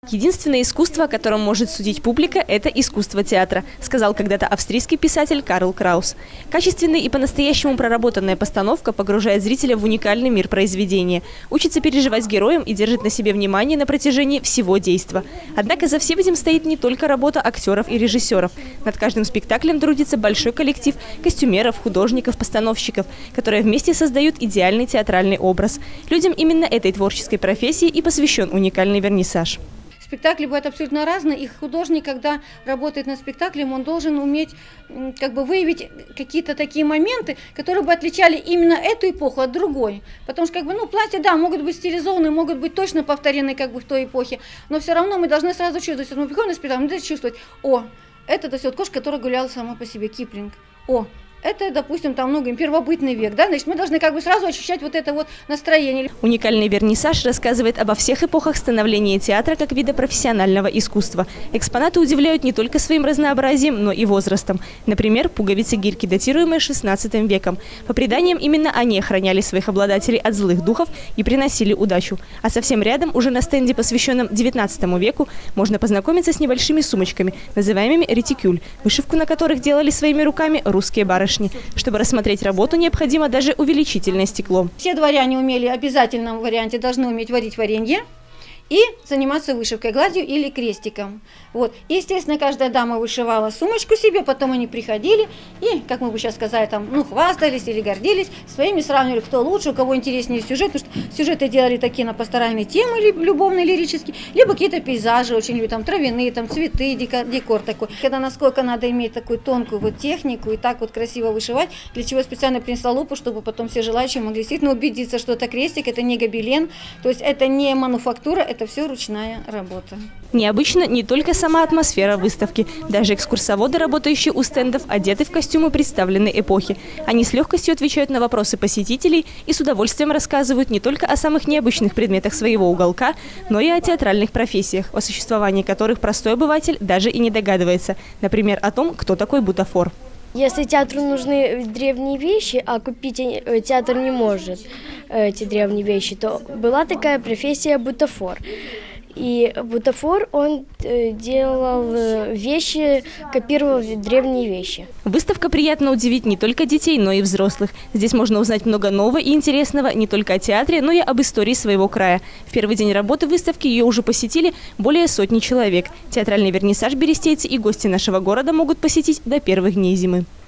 Единственное искусство, о котором может судить публика, это искусство театра, сказал когда-то австрийский писатель Карл Краус. Качественная и по-настоящему проработанная постановка погружает зрителя в уникальный мир произведения, учится переживать героям и держит на себе внимание на протяжении всего действа. Однако за всем этим стоит не только работа актеров и режиссеров. Над каждым спектаклем трудится большой коллектив костюмеров, художников, постановщиков, которые вместе создают идеальный театральный образ. Людям именно этой творческой профессии и посвящен уникальный вернисаж. Спектакли бывают абсолютно разные, и художник, когда работает над спектаклем, он должен уметь выявить какие-то такие моменты, которые бы отличали именно эту эпоху от другой. Потому что платья, да, могут быть стилизованы, могут быть точно повторены в той эпохе, но все равно мы должны сразу чувствовать, что мы приходим на спектакль, мы должны чувствовать, это кошка, которая гуляла сама по себе, Киплинг, это, допустим, первобытный век, да, значит, мы должны сразу ощущать это настроение. Уникальный вернисаж рассказывает обо всех эпохах становления театра как вида профессионального искусства. Экспонаты удивляют не только своим разнообразием, но и возрастом. Например, пуговицы-гирьки, датируемые XVI веком. По преданиям, именно они охраняли своих обладателей от злых духов и приносили удачу. А совсем рядом, уже на стенде, посвященном XIX веку, можно познакомиться с небольшими сумочками, называемыми ретикюль, вышивку на которых делали своими руками русские барышни. Чтобы рассмотреть работу, необходимо даже увеличительное стекло. Все дворяне умели, в обязательном варианте должны уметь варить варенье и заниматься вышивкой, гладью или крестиком. И, естественно, каждая дама вышивала сумочку себе, потом они приходили и, как мы бы сейчас сказали, хвастались или гордились, своими сравнивали, кто лучше, у кого интереснее сюжет, потому что сюжеты делали такие на пасторальные темы, любовные, лирические, либо какие-то пейзажи, очень травяные, цветы, декор такой. Когда насколько надо иметь такую тонкую технику и так красиво вышивать, для чего специально принесла лупу, чтобы потом все желающие могли действительно убедиться, что это крестик, это не гобелен, то есть это не мануфактура, это все ручная работа. Необычно не только сама атмосфера выставки. Даже экскурсоводы, работающие у стендов, одеты в костюмы представленной эпохи. Они с легкостью отвечают на вопросы посетителей и с удовольствием рассказывают не только о самых необычных предметах своего уголка, но и о театральных профессиях, о существовании которых простой обыватель даже и не догадывается. Например, о том, кто такой бутафор. Если театру нужны древние вещи, а купить театр не может эти древние вещи, то была такая профессия бутафор. И бутафор, он делал вещи, копировал древние вещи. Выставка приятно удивит не только детей, но и взрослых. Здесь можно узнать много нового и интересного не только о театре, но и об истории своего края. В первый день работы выставки ее уже посетили более сотни человек. Театральный вернисаж берестейцы и гости нашего города могут посетить до первых дней зимы.